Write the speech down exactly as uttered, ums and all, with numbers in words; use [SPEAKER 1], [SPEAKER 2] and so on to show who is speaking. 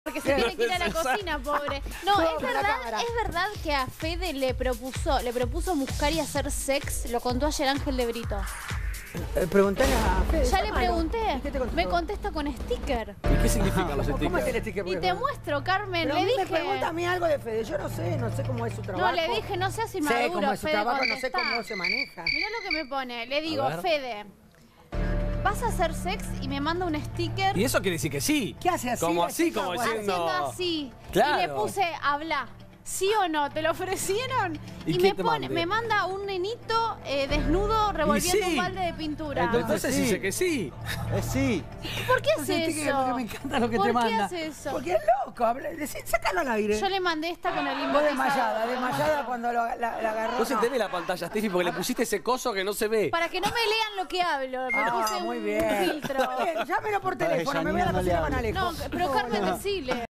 [SPEAKER 1] Porque se tiene que ir a la cocina, pobre. No, es verdad, es verdad que a Fede le propuso, le propuso buscar y hacer sex. Lo contó ayer Ángel de Brito.
[SPEAKER 2] Eh, preguntale a Fede.
[SPEAKER 1] Ya le pregunté.
[SPEAKER 2] ¿Qué te contestó?
[SPEAKER 1] Me contesta con sticker.
[SPEAKER 3] ¿Y qué significan los
[SPEAKER 2] ¿Cómo,
[SPEAKER 3] stickers?
[SPEAKER 2] ¿Cómo es el sticker?
[SPEAKER 1] Y te muestro, Carmen.
[SPEAKER 2] Pero
[SPEAKER 1] le
[SPEAKER 2] a mí
[SPEAKER 1] dije.
[SPEAKER 2] me pregunta a mí algo de Fede. Yo no sé, no sé cómo es su trabajo.
[SPEAKER 1] No, le dije, no seas inmaduro,
[SPEAKER 2] Sé cómo es su
[SPEAKER 1] Fede,
[SPEAKER 2] trabajo, no sé
[SPEAKER 1] contestá.
[SPEAKER 2] cómo se maneja.
[SPEAKER 1] Mirá lo que me pone. Le digo,
[SPEAKER 3] A ver.
[SPEAKER 1] Fede, ¿vas a hacer sex? Y me manda un sticker.
[SPEAKER 3] Y eso quiere decir que sí.
[SPEAKER 2] ¿Qué hace así?
[SPEAKER 3] Como
[SPEAKER 2] la
[SPEAKER 3] así,
[SPEAKER 2] chica?
[SPEAKER 3] como
[SPEAKER 2] Bueno,
[SPEAKER 3] diciendo...
[SPEAKER 1] Haciendo así.
[SPEAKER 3] Claro.
[SPEAKER 1] Y le puse, habla. ¿Sí o no? ¿Te lo ofrecieron?
[SPEAKER 3] ¿Y
[SPEAKER 1] Y,
[SPEAKER 3] qué
[SPEAKER 1] me
[SPEAKER 3] te
[SPEAKER 1] pone,
[SPEAKER 3] mandé?
[SPEAKER 1] me manda un nenito eh, desnudo revolviendo
[SPEAKER 3] sí.
[SPEAKER 1] un balde de pintura.
[SPEAKER 3] Entonces
[SPEAKER 4] sí.
[SPEAKER 3] dice que sí.
[SPEAKER 4] Eh, sí.
[SPEAKER 1] ¿Por qué
[SPEAKER 2] no
[SPEAKER 1] hace
[SPEAKER 2] sé, sticker,
[SPEAKER 1] eso?
[SPEAKER 2] porque me encanta lo que
[SPEAKER 1] ¿Por
[SPEAKER 2] te
[SPEAKER 1] qué
[SPEAKER 2] manda.
[SPEAKER 1] hace eso?
[SPEAKER 2] Porque es loco. habla- decí- Sácalo al aire.
[SPEAKER 1] Yo le mandé esta con el
[SPEAKER 2] Vos
[SPEAKER 1] inbotizador.
[SPEAKER 2] desmayada, desmayada cuando lo, la, la agarró.
[SPEAKER 3] No se
[SPEAKER 2] no.
[SPEAKER 3] te ve la pantalla, Steffi, porque le pusiste ese coso que no se ve.
[SPEAKER 1] Para que no me lean lo que hablo. Me
[SPEAKER 2] Ah,
[SPEAKER 1] puse
[SPEAKER 2] muy
[SPEAKER 1] un
[SPEAKER 2] bien.
[SPEAKER 1] filtro.
[SPEAKER 2] Muy bien, llámelo por teléfono. Me voy a la
[SPEAKER 4] Yañándole
[SPEAKER 2] cocina con
[SPEAKER 4] habla.
[SPEAKER 2] Alejo.
[SPEAKER 1] No, pero Carmen, decile.